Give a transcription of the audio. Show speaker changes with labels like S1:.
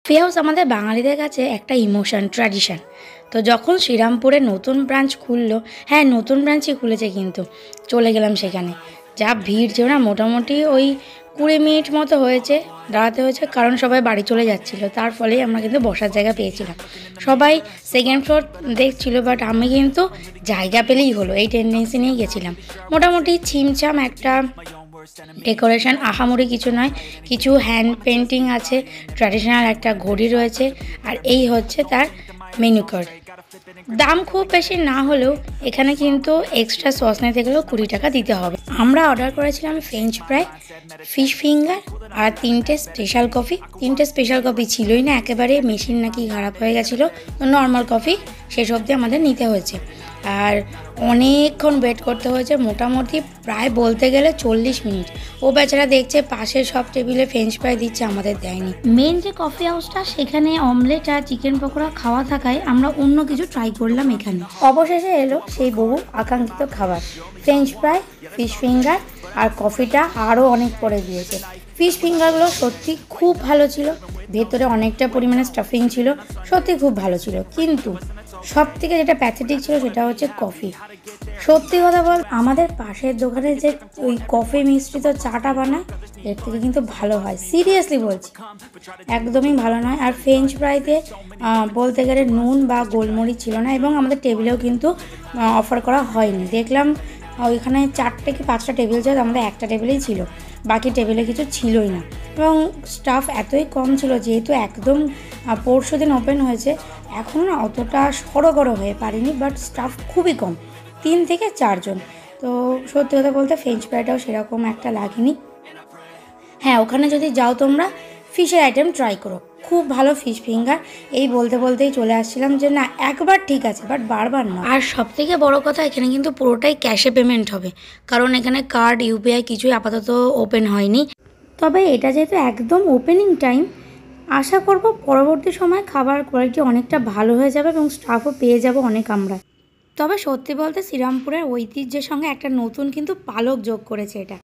S1: House আমাদের বাঙালিদের কাছে একটা ইমোশন, ট্র্যাডিশন। তো যখন শ্রীরামপুরে নতুন ব্রাঞ্চ খুললো, হ্যাঁ নতুন ব্রাঞ্চই খুলেছে, কিন্তু চলে গেলাম সেখানে। যা ভিড় ছিল না, মোটামুটি ওই 20 মিনিট মতো হয়েছে, দাঁড়াতে হয়েছে, কারণ সবাই বাড়ি চলে যাচ্ছিলো। তার ফলেই আমরা কিন্তু বসার জায়গা পেয়েছিলাম। সবাই সেকেন্ড ফ্লোর দেখছিল, বাট আমি কিন্তু জায়গা পেলেই হলো এই টেন্ডেন্সি নিয়ে গেছিলাম। মোটামুটি ছিমছাম একটা ডেকোরেশন, আহামরি কিছু নয়, কিছু হ্যান্ড পেন্টিং আছে, ট্র্যাডিশনাল একটা ঘড়ি রয়েছে, আর এই হচ্ছে তার মেনু কার্ড। দাম খুব বেশি না হলেও এখানে কিন্তু এক্সট্রা সস নিতে গেলেও 20 টাকা দিতে হবে। আমরা অর্ডার করেছিলাম ফ্রেঞ্চ ফ্রাই, ফিশ ফিঙ্গার আর 3টে স্পেশাল কফি। 3টে স্পেশাল কফি ছিলই না, একেবারে মেশিন নাকি খারাপ হয়ে গেছিলো, নর্মাল কফি শেষ অবধি আমাদের নিতে হয়েছে। আর অনেকক্ষণ ওয়েট করতে হয়েছে, মোটামুটি প্রায় বলতে গেলে 40 মিনিট। ও বেচারা দেখছে পাশের সব টেবিলে ফ্রেঞ্চ ফ্রাই দিচ্ছে, আমাদের দেয়নি। মেন যে কফি হাউসটা, সেখানে অমলেট আর চিকেন পকোড়া খাওয়া থাকায় আমরা অন্য কিছু ট্রাই করলাম এখানে। অবশেষে এলো সেই বহু আকাঙ্ক্ষিত খাবার, ফ্রেঞ্চ ফ্রাই, ফিশ ফিঙ্গার, আর কফিটা আরও অনেক পরে দিয়েছে। ফিশ ফিঙ্গারগুলো সত্যি খুব ভালো ছিল, ভেতরে অনেকটা পরিমাণে স্টাফিং ছিল, সত্যি খুব ভালো ছিল। কিন্তু সব থেকে যেটা প্যাথেটিক ছিল সেটা হচ্ছে কফি। সত্যি কথা বল, আমাদের পাশের দোকানে যে ওই কফি মিশ্রিত চাটা বানায়, এর থেকে কিন্তু ভালো হয়, সিরিয়াসলি বলছি, একদমই ভালো নয়। আর ফ্রেঞ্চ ফ্রাইতে বলতে গেলে নুন বা গোলমরিচ ছিল না, এবং আমাদের টেবিলেও কিন্তু অফার করা হয়নি। দেখলাম ওইখানে 4টে কি 5টা টেবিল ছিল, আমাদের একটা টেবিলেই ছিল, বাকি টেবিলে কিছু ছিলই না। এবং স্টাফ এতই কম ছিল, যেহেতু একদম পরশু দিন ওপেন হয়েছে, এখনও না অতটা সড়গড় হয়ে পারিনি, বাট স্টাফ খুবই কম, 3 থেকে 4 জন। তো সত্যি কথা বলতে ফ্রেঞ্চ ফ্রাইটাও সেরকম একটা লাগেনি। হ্যাঁ, ওখানে যদি যাও তোমরা ফিশের আইটেম ট্রাই করো, খুব ভালো ফিশ ফিঙ্গার। এই বলতে বলতেই চলে আসছিলাম যে না, একবার ঠিক আছে, বাট বারবার না। আর সব থেকে বড় কথা, এখানে কিন্তু পুরোটাই ক্যাশে পেমেন্ট হবে, কারণ এখানে কার্ড, ইউপিআই কিছুই আপাতত ওপেন হয়নি। তবে এটা যেহেতু একদম ওপেনিং টাইম, আশা করব পরবর্তী সময় খাবার কোয়ালিটি অনেকটা ভালো হয়ে যাবে এবং স্টাফও পেয়ে যাব অনেক আমরা। তবে সত্যি বলতে শ্রীরামপুরের ঐতিহ্যের সঙ্গে একটা নতুন কিন্তু পালক যোগ করেছে এটা।